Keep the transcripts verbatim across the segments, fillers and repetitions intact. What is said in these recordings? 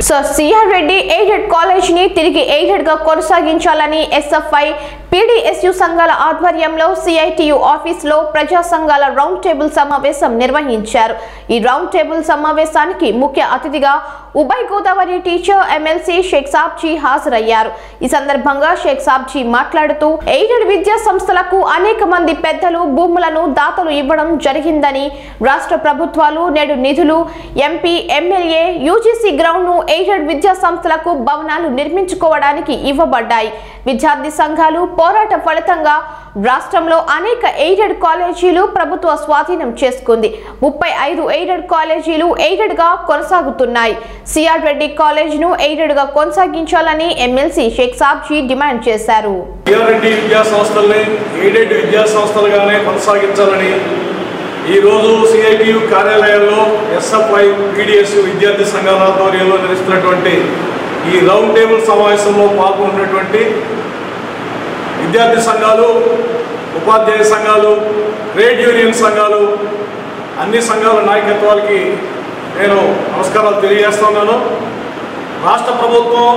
So CR Reddy aided college ని తిరిగి aided గా కొనసాగించాలని ఎస్ఎఫ్ఐ పీడీఎస్యు సంఘాల ఆధ్వర్యంలో సిఐటియు ఆఫీస్ లో ప్రజా సంఘాల రౌండ్ టేబుల్ సమావేశం నిర్వహించారు. ఈ రౌండ్ టేబుల్ సమావేశానికి ముఖ్య అతిథిగా ఉభయ గోదావరి టీచర్ ఎమ్మెల్సీ షేక్ సాబ్జీ హాజరయ్యారు. ఈ సందర్భంగా షేక్ సాబ్జీ మాట్లాడుతూ ఎయిడెడ్ విద్యా సంస్థలకు అనేక మంది పెద్దలు భూములను దాతలు ఇవ్వడం జరిగిందని, రాష్ట్ర ప్రభుత్వాలు నేడు నిధులు ఎంపీ ఎమ్మెల్యే యూజీసీ గ్రౌండ్ ను ఎయిడెడ్ విద్యా సంస్థలకు భవనాలు నిర్మించుకోవడానికి ఇవ్వబడ్డాయి. విద్యార్థి సంఘాలు పోరాట ఫలితంగా రాష్ట్రంలో అనేక ఎయిడెడ్ కాలేజీలు ప్రభుత్వ స్వాధీనం చేసుకుంది. ముప్పై ఐదు ఎయిడెడ్ కాలేజీలు ఎయిడెడ్ గా కొనసాగుతున్నాయి. సిఆర్ రెడ్డి కాలేజ్ ను ఎయిడెడ్ గా కొనసాగించాలని ఎమ్మెల్సీ షేక్ సాబ్జీ డిమాండ్ చేశారు. సిఆర్ రెడ్డి విద్యా సంస్థల్ని ఎయిడెడ్ విద్యా సంస్థలుగానే కొనసాగించాలని ఈ రోజు సిఐటియు కార్యాలయాల్లో ఎస్ఎఫ్ఐ పీడీఎస్యు విద్యార్థి సంఘాల ఆధ్వర్యంలో నిర్వహిస్తున్నటువంటి ఈ రౌండ్ టేబుల్ సమావేశంలో పాల్గొన్నటువంటి విద్యార్థి సంఘాలు, ఉపాధ్యాయ సంఘాలు, ట్రేడ్ యూనియన్ సంఘాలు, అన్ని సంఘాల నాయకత్వాలకి నేను నమస్కారాలు తెలియజేస్తున్నాను. రాష్ట్ర ప్రభుత్వం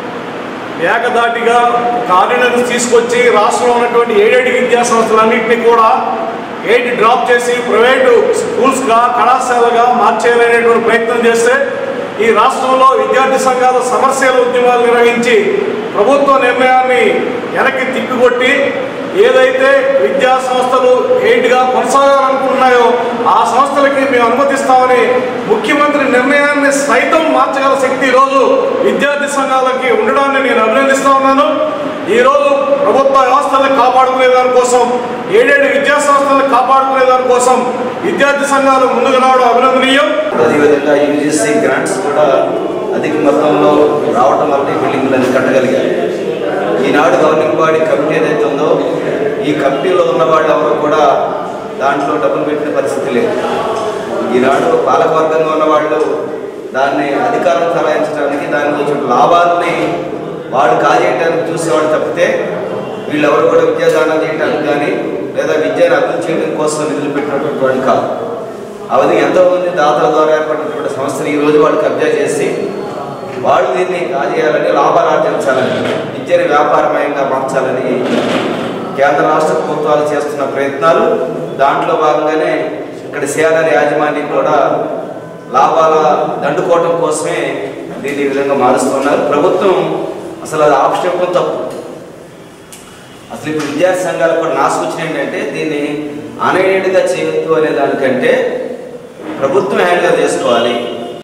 ఏకదాటిగా ఒక ఆర్డినెన్స్ తీసుకొచ్చి రాష్ట్రంలో ఉన్నటువంటి ఎయిడెడ్ విద్యా సంస్థలన్నింటినీ కూడా ఎయిడ్ డ్రాప్ చేసి ప్రైవేటు స్కూల్స్గా కళాశాలగా మార్చేయాలనేటువంటి ప్రయత్నం చేస్తే ఈ రాష్ట్రంలో విద్యార్థి సంఘాల సమస్యల ఉద్యమాలు నిర్వహించి ప్రభుత్వ నిర్ణయాన్ని వెనక్కి తిప్పికొట్టి ఏదైతే విద్యా సంస్థలు ఎయిడ్గా కొనసాగాలనుకుంటున్నాయో ఆ సంస్థలకి మేము అనుమతిస్తామని ముఖ్యమంత్రి నిర్ణయాన్ని సైతం మార్చగల శక్తి ఈరోజు విద్యార్థి సంఘాలకి ఉండడాన్ని నేను అభినందిస్తూ ఉన్నాను. ఈరోజు ప్రభుత్వ వ్యవస్థలను కాపాడుకునే దానికోసం, ఏడేడు విద్యా సంస్థలను కాపాడుకునే దానికోసం విద్యార్థి సంఘాలు ముందుకు రావడం అభినందనీయం. అదేవిధంగా యూజీసీ గ్రాంట్స్ కూడా అధిక మొత్తంలో రావటం వల్ల ఈ బిల్డింగ్లను కట్టగలిగారు. ఈనాడు గవర్నింగ్ బాడీ కమిటీ ఏదైతే ఉందో ఈ కమిటీలో ఉన్న వాళ్ళు ఎవరు కూడా దాంట్లో డబ్బులు పెట్టిన పరిస్థితి లేదు. ఈనాడు పాలకవర్గంగా ఉన్నవాళ్ళు దాన్ని అధికారం చలాయించడానికి, దానికి వచ్చిన లాభాలని వాడు కాజేయడానికి చూసేవాడు తప్పితే వీళ్ళెవరు కూడా విద్యాదానం చేయడానికి కానీ లేదా విద్యను అభివృద్ధి చేయడం కోసం నిధులు పెట్టినటువంటి వాళ్ళు కాదు. అవన్నీ ఎంతోమంది దాతల ద్వారా ఏర్పడినటువంటి సంస్థలు ఈరోజు వాళ్ళు కబ్జా చేసి వాళ్ళు దీన్ని కాజేయాలని, లాభాలు ఆర్జించాలని, విద్యను వ్యాపారమయంగా మార్చాలని కేంద్ర రాష్ట్ర ప్రభుత్వాలు చేస్తున్న ప్రయత్నాలు, దాంట్లో భాగంగానే ఇక్కడ సిఆర్ఆర్ యాజమాన్యం కూడా లాభాల దండుకోవటం కోసమే దీన్ని ఈ విధంగా మారుస్తున్నారు. ప్రభుత్వం అసలు అది ఆక్షేపం తప్పు. అసలు ఇప్పుడు విద్యార్థి సంఘాలకు కూడా నా సూచన ఏంటంటే దీన్ని అన్ఎయిడెడ్గా చేయొద్దు అనే దానికంటే ప్రభుత్వం హ్యాండిల్ చేసుకోవాలి.